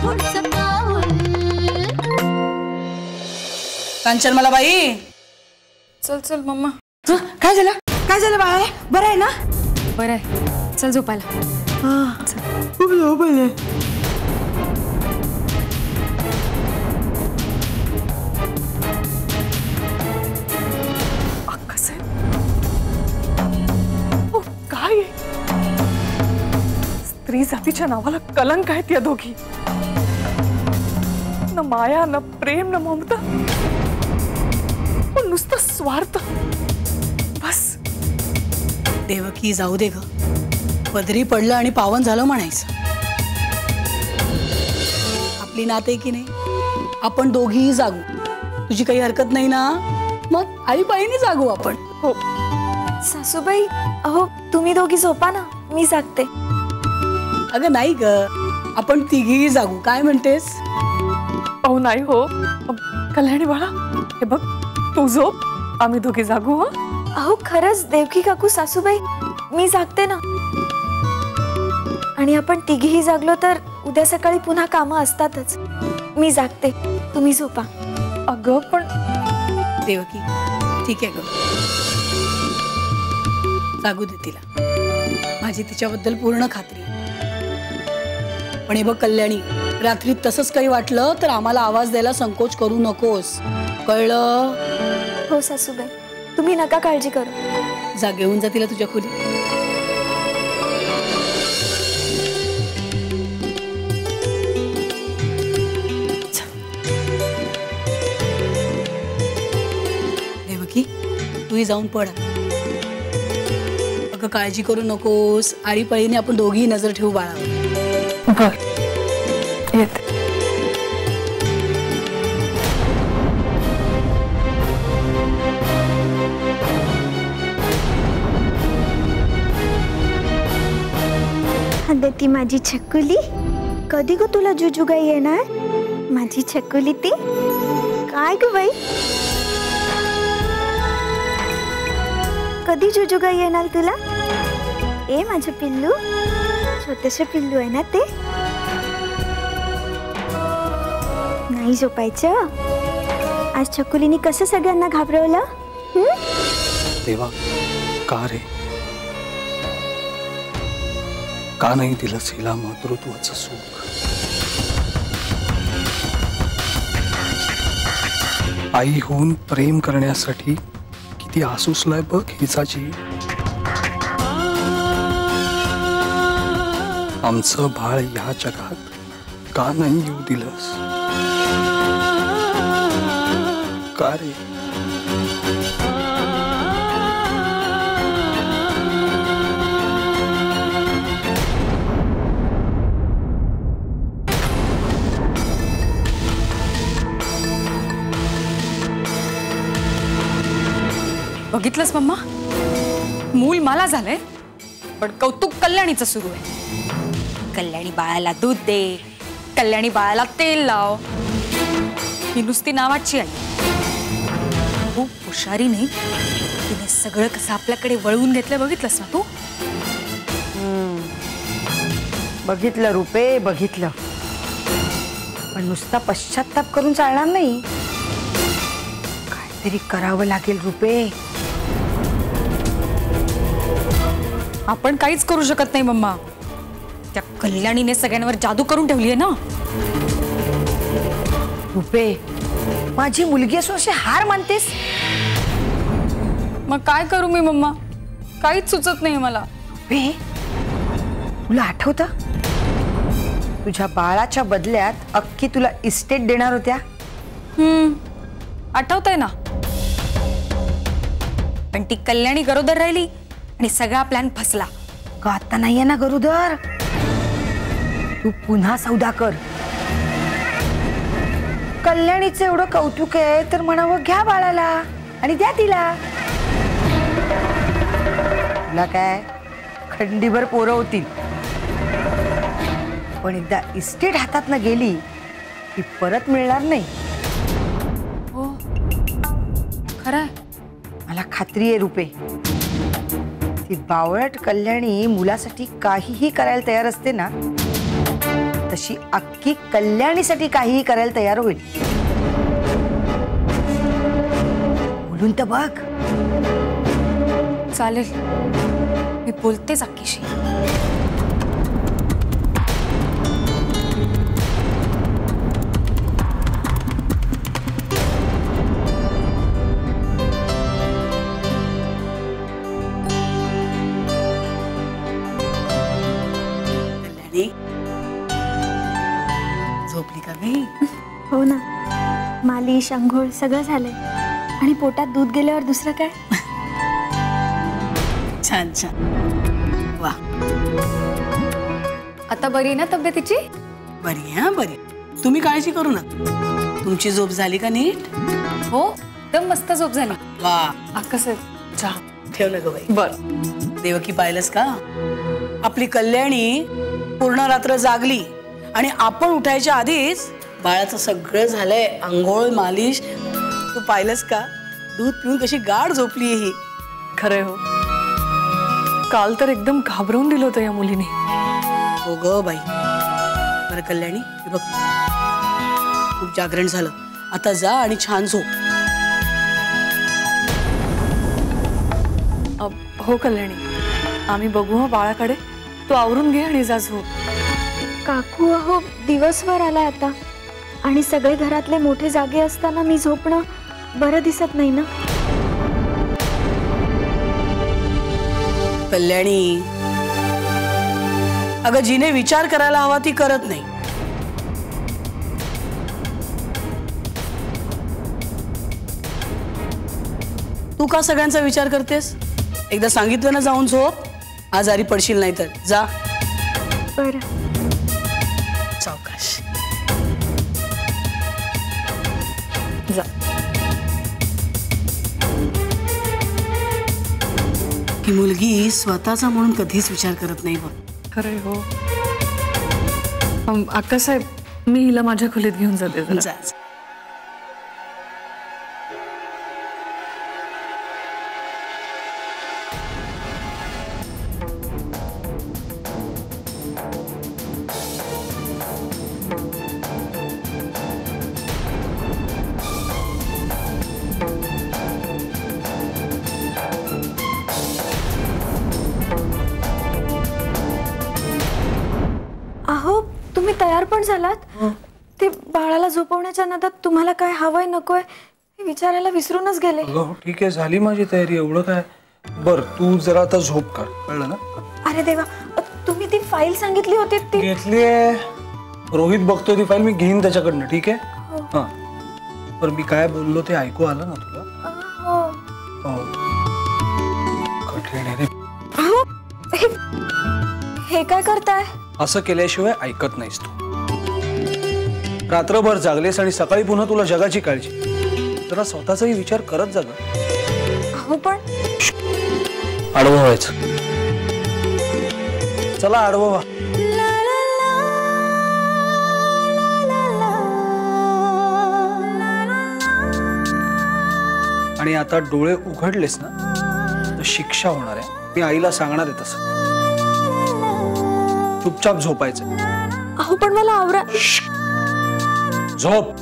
पुढचं पाऊल. कांचन मला बाई. चल चल मम्मा. काय झालं? काय झालं बाळा? बरं आहे ना? बरं आहे, चल झोपायला. खूप झोप आली. काय स्त्री जातीच्या नावाला कलंक आहेत या दोघी. न माया, न प्रेम, न ममता, पण नुसतं स्वार्थ. बस. देवकी जाऊ दे ग. पदरी पडलं आणि पावन झालं म्हणायचं. आपली नात आहे की नाही? आपण दोघीही जागू. तुझी काही हरकत नाही ना? मग आई बाईने जागू आपण. हो सासूबाई, अहो तुम्ही दोघी झोपा ना, मी जागते. अगं नाही ग, आपण तिघीही जागू. काय म्हणतेस? अहो नाही हो कल्याणी बाळा, हे बघ तू झोप, आम्ही दोघी जागू. हो अहो खरंच देवकी काकू, सासूबाई मी जागते ना. आणि आपण तिघीही जागलो तर उद्या सकाळी पुन्हा कामं असतातच. मी जागते, तुम्ही झोपा. अगं पण देवकी ठीक आहे ग, जागू दे तिला. माझी तिच्याबद्दल पूर्ण खात्री. पण हे बघ कल्याणी, रात्री तसंच काही वाटलं तर आम्हाला आवाज द्यायला संकोच करू नकोस, कळलं? हो सासूबाई, तुम्ही नका काळजी करू. जा घेऊन जा तिला तुझ्या खोली. देवकी तूही जाऊन पड. अगं काळजी करू नकोस. आळीपाळीने आपण दोघी नजर ठेवू बाळा. बर येते. ती माझी छकुली, कधी ग तुला जुजुगाई येणार? माझी छकुली ती काय ग बाई, कधी जुजुगाई येणार तुला? ए माझं पिल्लू, छोटंसं पिल्लू आहे ना ते. नाही झोपायचं? आज छकुलीने कसं सगळ्यांना घाबरवलं? देवा, का रे? का नाही दिलंस हिला मातृत्वाचं सुख? आई होऊन प्रेम करण्यासाठी किती आसूसलाय बघ हिचा जीव. आमचं बाळ या जगात का नाही येऊ दिलंस? का रे? बघितलंस मम्मा, मूल मला झालंय पण कौतुक कल्याणीचं सुरू आहे. कल्याणी बाळाला दूध दे, कल्याणी बाळाला तेल लाव. ही नुसती नावाची आहे. खूप हुशारी नाही, तिने सगळं कसं आपल्याकडे वळवून घेतलं. बघितलंस ना तू? बघितलं रुपे, बघितलं. पण नुसता पश्चाताप करून चालणार नाही, काहीतरी करावं लागेल रुपे. आपण काहीच करू शकत नाही मम्मा. त्या कल्याणीने सगळ्यांवर जादू करून ठेवली आहे ना. रुपे, माझी मुलगी असून अशी हार मानतेस? मग काय करू मी मम्मा? काहीच सुचत नाही मला. रुपे, तुला आठवतं तुझ्या बाळाच्या बदल्यात अक्की तुला इस्टेट देणार होत्या? आठवतंय ना. पण ती कल्याणी गरोदर राहिली आणि सगळा प्लॅन फसला. का आता नाहीये ना गरोदर? तू पुन्हा सौदा कर. कल्याणीचं एवढं कौतुक आहे तर म्हणावं घ्या बाळाला आणि द्या तिला. तुला काय खंडीभर पोरं होतील, पण एकदा इस्टेट हातातनं गेली ती परत मिळणार नाही. हो खरंय. मला खात्री आहे रुपे, ती बावळट कल्याणी मुलासाठी काहीही करायला तयार असते ना, तशी अख्खी कल्याणीसाठी काहीही करायला तयार होईल. बोलून तर बघ. चालेल, मी बोलतेच अक्कीशी. कल्याणी, झोपली का नाही? हो ना, मालिश अंघोळ सगळं झालंय आणि पोटात दूध गेल्यावर दुसरं काय. छान छान. वा, आता बरी ना तब्येतीची? बरी आहे, बरी. तुम्ही काळजी करू नका. तुमची झोप झाली का नीट? हो, एकदम मस्त झोप झाली. वा, अक्कासाहेब चहा. ठेव ना ग बाई. बर. देवकी, पाहिलंस का, आपली कल्याणी पूर्ण रात्र जागली आणि आपण उठायच्या आधीच बाळाचं सगळं झालंय. अंघोळ मालिश. तू पाहिलंस का, दूध पिऊन कशी गाढ झोपली ही. खरंय हो, काल तर एकदम घाबरवून दिलं होतं या मुलीने. हो ग बाई. बरं कल्याणी, हे बघ, खूप जागरण झालं, आता जा आणि छान झोप. हो कल्याणी, आम्ही बघू हा बाळाकडे. तू आवरून घे आणि जा झोप. काकू अहो दिवसभर आलाय आता आणि सगळे घरातले मोठे जागे असताना मी झोपणं बरं दिसत नाही ना. कल्याणी, अगं जिने विचार करायला हवा ती करत नाही. तू का सगळ्यांचा विचार करतेस? एकदा सांगितलं ना जाऊन झोप, आजारी पडशील नाही तर. जा. बरं. सावकाश. जा. ही मुलगी स्वतःचा म्हणून कधीच विचार करत नाही बघ. खरंय हो. अक्कासाहेब, मी हिला माझ्या खोलीत घेऊन जाते जरा. जा. अहो तुम्ही तयार पण झालात? ते बाळाला झोपवण्याच्या नादात तुम्हाला काय हवंय नकोय हे विचारायला विसरूनच गेले. अगं ठीक आहे, झाली माझी तयारी, एवढं काय. बर, तू जरा आता झोप कर, कळलं ना? अरे देवा, तुम्ही ती फाईल सांगितली होती ती घेतलीये. रोहित बघतोय ती फाईल, मी घेईन त्याच्याकडनं. ठीक आहे. हा, पण मी काय बोललो ते ऐकू आलं ना तुला? हो. हो. कठीण आहे रे. अहो, हे काय करताय? असं केल्याशिवाय ऐकत नाहीस तू. रात्रभर जागलेस आणि सकाळी पुन्हा तुला जगाची काळजी. जरा स्वतःचाही विचार करत जा गं. अहो पण आडवं व्हायचं. चला आडवं व्हा. आणि आता डोळे उघडलेस ना तर शिक्षा होणार आहे. मी आईला सांगणार आहे तसं. चुपचाप झोपायचं. अहो पण मला आवरा. झोप.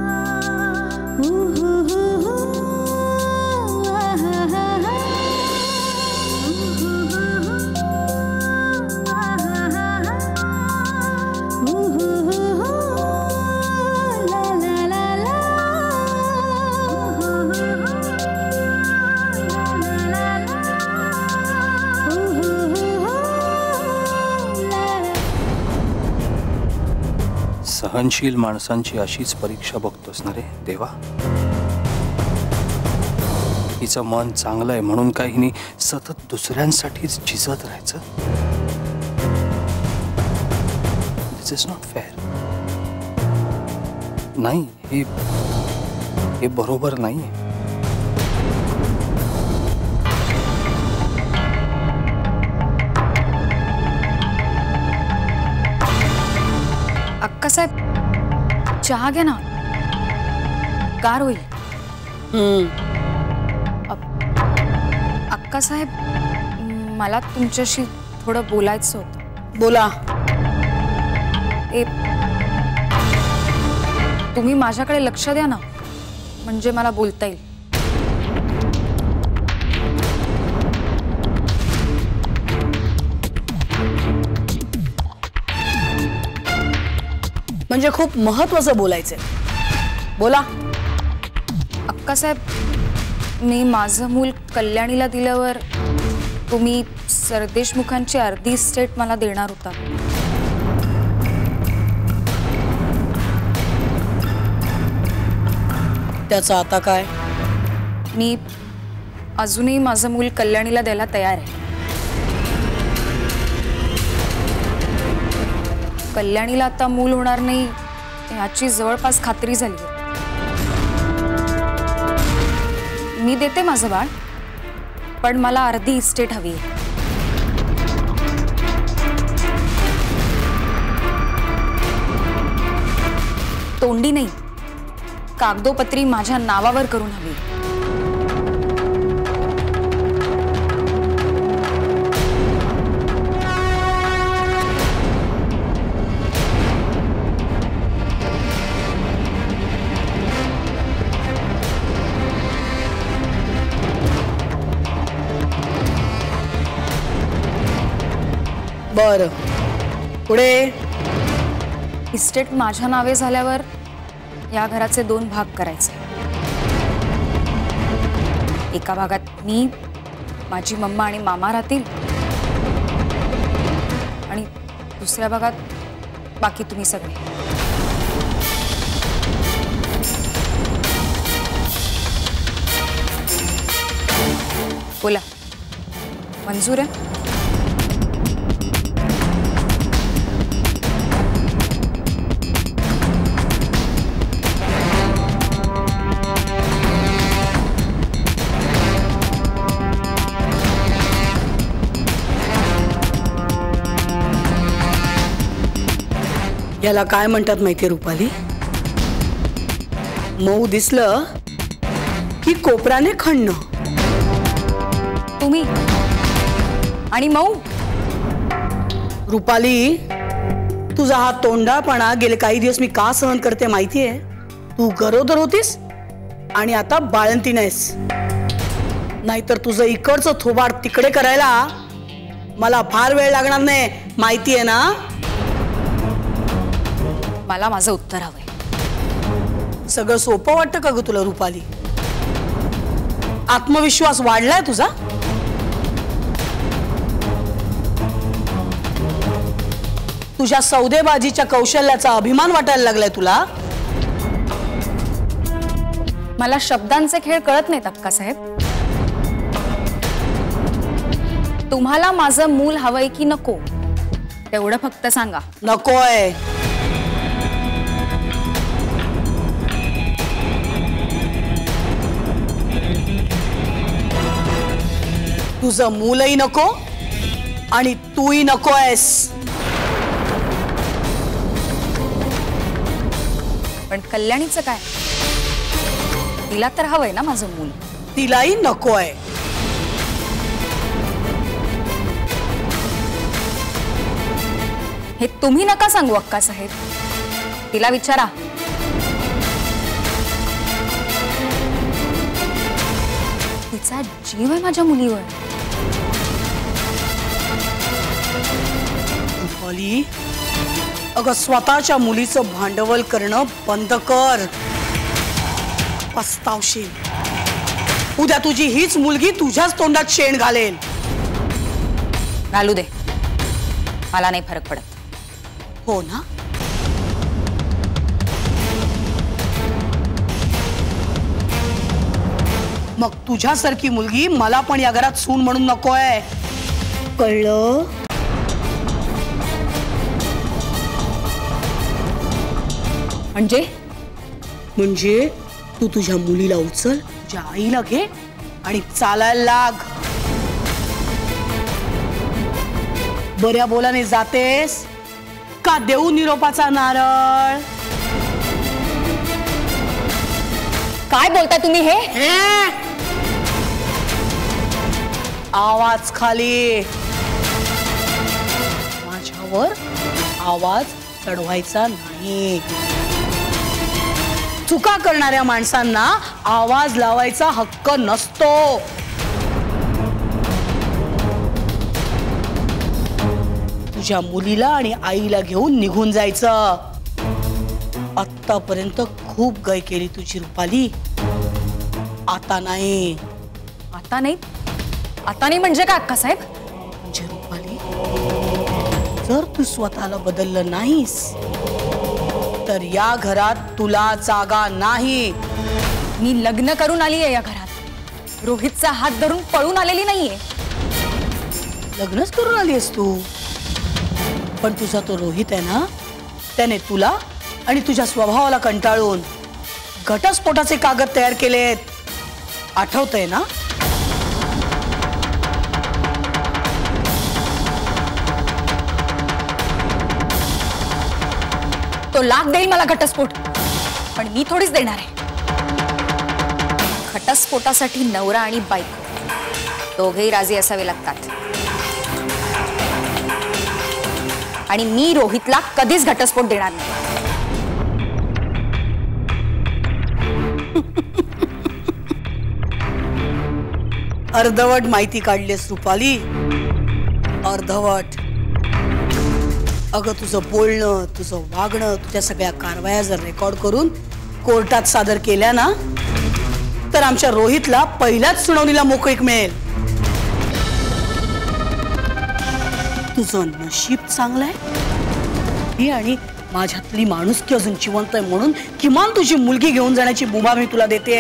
सहनशील माणसांची अशीच परीक्षा बघतोस ना रे देवा. हिचं मन चांगलं आहे म्हणून काही हिने सतत दुसऱ्यांसाठीच झिजत राहायचं. This is not fair. नाही, हे बरोबर नाही. अक्कासाहेब, चहा घ्या ना, गार होईल. अक्कासाहेब, मला तुमच्याशी थोडं बोलायचं होतं. बोला. तुम्ही माझ्याकडे लक्ष द्या ना, म्हणजे मला बोलता येईल. म्हणजे खूप महत्वाचं बोलायचंय. बोला. अक्कासाहेब, मी माझं मूल कल्याणीला दिल्यावर तुम्ही सरदेशमुखांची अर्धी इस्टेट मला देणार होता. त्याचं आता काय? मी अजूनही माझं मूल कल्याणीला द्यायला तयार आहे. कल्याणीला आता मूल होणार नाही याची जवळपास खात्री झाली आहे. मी देते माझं बाळ, पण मला अर्धी इस्टेट हवी आहे. तोंडी नाही, कागदोपत्री माझ्या नावावर करून हवी. बरं, पुढे. इस्टेट माझ्या नावे झाल्यावर या घराचे 2 भाग करायचे. एका भागात मी, माझी मम्मा आणि मामा राहतील, आणि दुसऱ्या भागात बाकी तुम्ही सगळे. बोला, मंजूर आहे? याला काय म्हणतात माहितीये रुपाली? मऊ दिसलं की कोपराने खणणं. तुम्ही आणि मऊ. रुपाली, तुझा हा तोंडापणा गेले काही दिवस मी का सहन करते माहितीये? तू गरोदर होतीस आणि आता बाळंती नाहीस. नाहीतर तुझं इकडचं थोबाड तिकडे करायला मला फार वेळ लागणार नाही, माहितीये ना? मला माझं उत्तर हवंय. सगळं सोपं वाटतं का ग तुला रुपाली? आत्मविश्वास वाढलाय तुझा? तुझ्या सौदेबाजीच्या कौशल्याचा अभिमान वाटायला लागलाय तुला? मला शब्दांचे खेळ कळत नाहीत अक्कासाहेब. तुम्हाला माझं मूल हवंय की नको तेवढं फक्त सांगा. नकोय. तुझं मूलही नको आणि तूही नकोयस. पण कल्याणीचं काय? तिला तर हवंय ना माझं मूल. तिलाही नकोय. हे तुम्ही नका सांगू अक्कासाहेब. तिला विचारा. तिचा जीव आहे माझ्या मुलीवर. रुपाली, अगं स्वतःच्या मुलीचं भांडवल करणं बंद कर. पस्तावशील. उद्या तुझी हीच मुलगी तुझ्याच तोंडात शेण घालेल. घालू दे, मला नाही फरक पडत. हो ना? मग तुझ्यासारखी मुलगी मला पण या घरात सून म्हणून नकोय, कळलं? म्हणजे तू तुझ्या मुलीला उचल, तुझ्या आईला घे आणि चालायला लाग. बऱ्या बोलाने जातेस का देऊ निरोपाचा नारळ? काय बोलताय तुम्ही हे? आवाज खाली. माझ्यावर आवाज चढवायचा नाही. चुका करणाऱ्या माणसांना आवाज लावायचा हक्क नसतो. तुझ्या मुलीला आणि आईला घेऊन निघून जायचं. आतापर्यंत खूप गय केली तुझी रुपाली, आता नाही. आता नाही? आता नाही म्हणजे काय अक्कासाहेब? म्हणजे रुपाली, जर तू स्वतःला बदललं नाहीस तर या घरात तुला जागा नाही. मी लग्न करून आली आहे या घरात, रोहितचा हात धरून पळून आलेली नाहीये. लग्नच करून आली आहेस तू, पण तुझा तो रोहित आहे ना, त्याने तुला आणि तुझ्या स्वभावाला कंटाळून घटस्फोटाचे कागद तयार केलेत. आठवतंय ना? तो लाख देईल मला घटस्फोट, पण मी थोडीच देणार आहे. घटस्फोटासाठी नवरा आणि बायको दोघेही राजी असावे लागतात. आणि मी रोहितला कधीच घटस्फोट देणार नाही. अर्धवट माहिती काढलीस रुपाली, अर्धवट. अगं तुझं बोलणं, तुझं वागणं, तुझ्या सगळ्या कारवाया जर रेकॉर्ड करून कोर्टात सादर केल्या ना, तर आमच्या रोहितला पहिल्याच सुनावणीला मोकळीक मिळेल. तुझं नशीब चांगलंय ही, आणि माझ्यातली माणुसकी अजून जिवंत आहे म्हणून किमान तुझी मुलगी घेऊन जाण्याची मुभा मी तुला देते.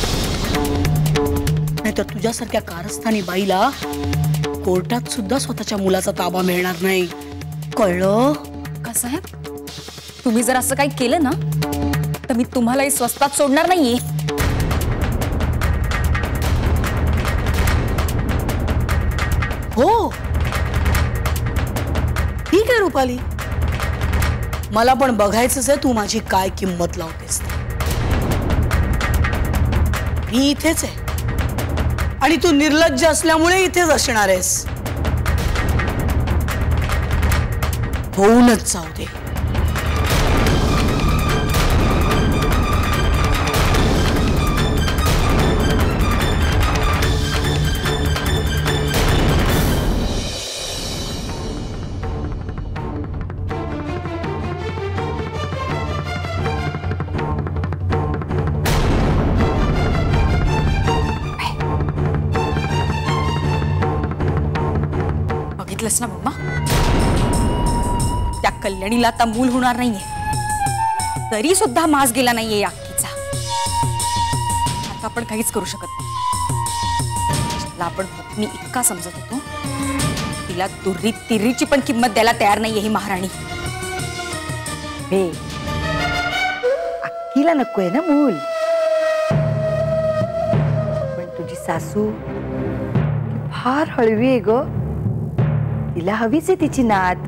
नाहीतर तुझ्यासारख्या कारस्थानी बाईला कोर्टात सुद्धा स्वतःच्या मुलाचा ताबा मिळणार नाही. कळलं? साहेब, तुम्ही जर असं काही केलं ना तर मी तुम्हालाही स्वस्तात सोडणार नाहीये. हो ठीक आहे रुपाली, मला पण बघायचंच आहे तू माझी काय किंमत लावतेस. मी इथेच आहे आणि तू निर्लज्ज असल्यामुळे इथेच असणार आहेस. होऊनच जाऊ दे. बघितलंस ना मम्मा, त्या कल्याणीला आता मूल होणार नाहीये, तरी सुद्धा मास गेला नाहीये या अक्कीचा. आता आपण काहीच करू शकत नाही. जिला आपण पत्नी इतका समजत होतो, तिला दुर्री तिरीची पण किंमत द्यायला तयार नाहीये ही महाराणी. बे, अक्कीला नकोय ना मूल, पण तुझी सासू फार हळवी आहे ग. तिला हवीच आहे तिची नात.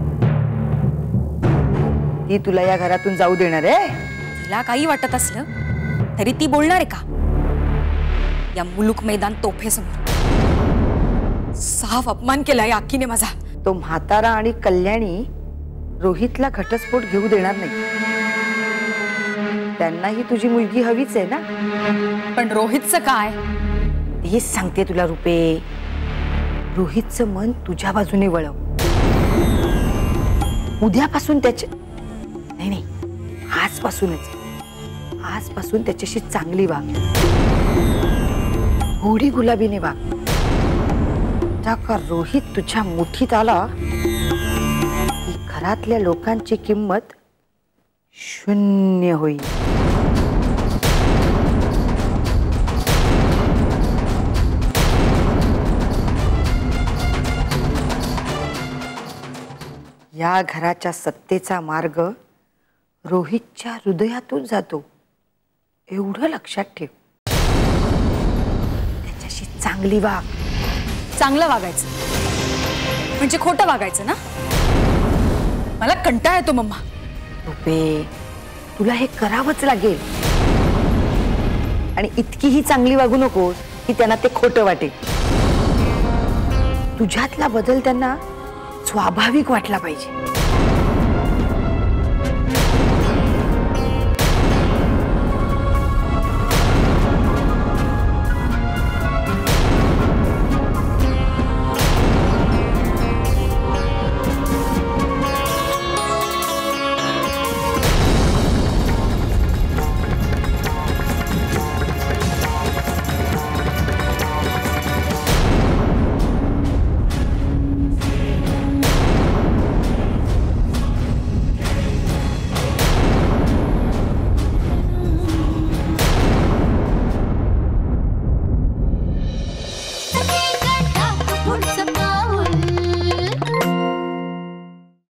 ती तुला या घरातून जाऊ देणार आहे? तिला काही वाटत असलं तरी ती बोलणार आहे का या मुलूक मैदान तोफेसमोर? साफ अपमान केला या अक्कीने माझा. तो म्हातारा आणि कल्याणी रोहितला घटस्फोट घेऊ देणार नाही. त्यांनाही तुझी मुलगी हवीच आहे ना. पण रोहितचं काय? हेच सांगते तुला रुपे, रोहितचं मन तुझ्या बाजूने वळव. उद्यापासून त्याचे नाही, आजपासून त्याच्याशी चांगली वाग, गोडी गुलाबीने वाग. का रोहित तुझ्या मुठीत आला की घरातल्या लोकांची किंमत शून्य होईल. या घराच्या सत्तेचा मार्ग रोहितच्या हृदयातून जातो, एवढं लक्षात ठेव. त्याच्याशी चांगली वाग. चांगलं वागायचं म्हणजे खोटं वागायचं ना? मला कंटाळा येतो मम्मा. रुपे, तुला हे करावंच लागेल. आणि इतकीही चांगली वागू नकोस की त्यांना ते खोटं वाटेल. तुझ्यातला बदल त्यांना स्वाभाविक वाटला पाहिजे.